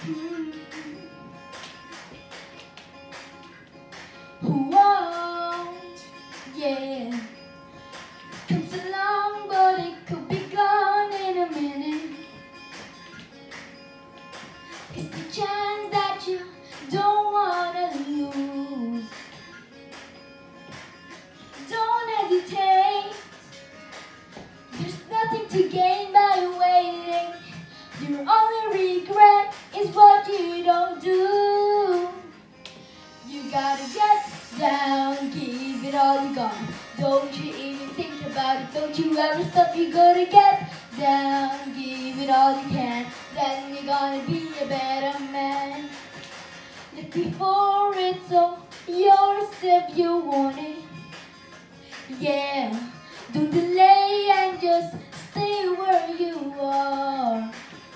Who won't? Yeah. Comes along, but it could be gone in a minute. It's the chance that you don't wanna lose. Don't hesitate. There's nothing to gain by waiting. Your only regret is what you don't do. You gotta get down, give it all you got. Don't you even think about it, don't you ever stop. You gotta get down, give it all you can. Then you're gonna be a better man. Look before it's all yours if you want it. Yeah, don't delay and just stay where you are.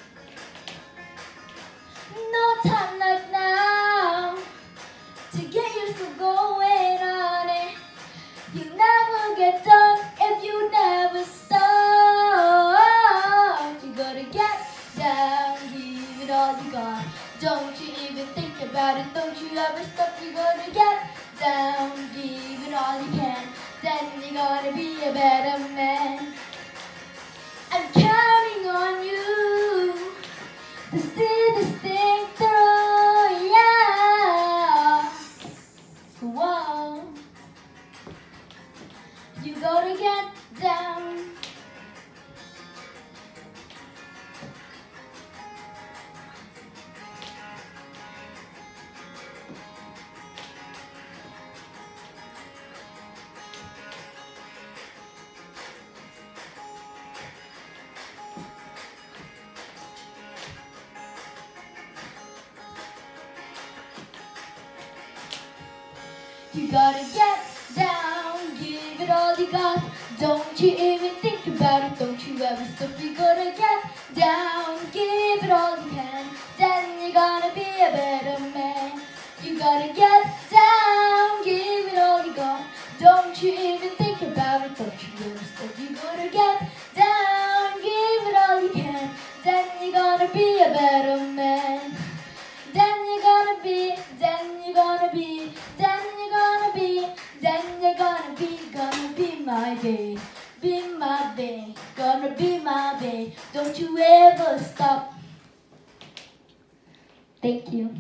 No time like now to get yourself going on it. You'll never get done if you never start. You gotta get down, give it all you got. Don't you even think about it, don't you ever stop. You gotta get down, give it all you can. Then you're gonna be a better man. I'm counting on you to see this thing through, yeah. Whoa. You gotta get down. You gotta get down, give it all you got. Don't you even think about it, don't you ever stop. You gotta get down, give it all you can. Then you're gonna be a better man. You gotta get down, give it all you got. Don't you even think about it, don't you ever stop. You gotta get down, give it all you can. Then you're gonna be a better man. Then you're gonna be, then you're gonna be, then you're gonna be, then you're gonna be my babe, be my babe, gonna be my babe. Don't you ever stop. Thank you.